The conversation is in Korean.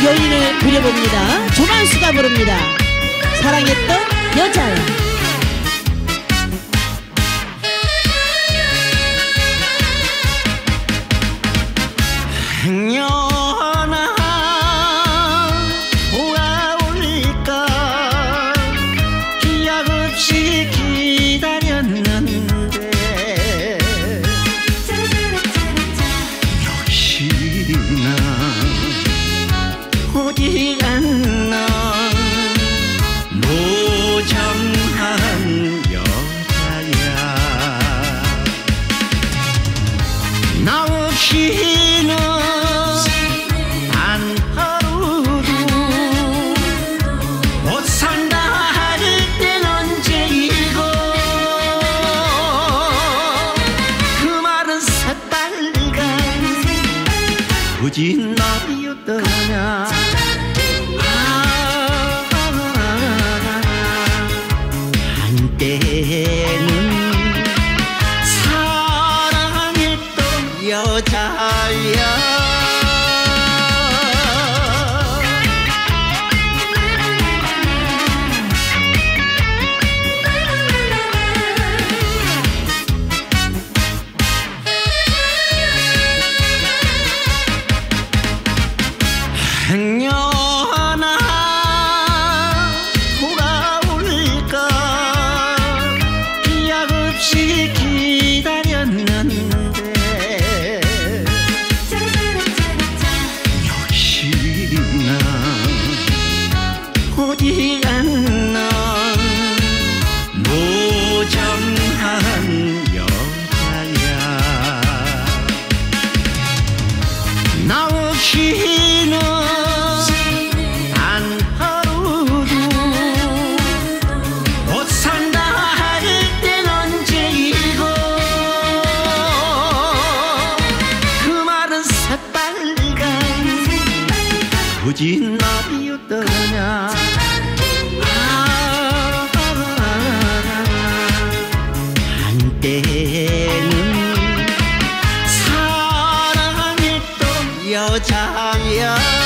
여인을 그려봅니다. 조만수가 부릅니다. 사랑했던 여자야. 행여나 돌아올까 기약 없이 기다렸는데 역시나 어디 갔나 노정한 여자야. 나 없이는 단 하루도 못 산다 할 땐 언제이고 그 말은 새빨간 거짓 말이었더냐. 한때는 사랑했던 여자야. 행여나 돌아올까 기약 없이 기다렸는데 역시나 어디 갔나 노정한 여자야. 나 없이는 거짓 말이었더냐. 한때는 사랑했던 여자야.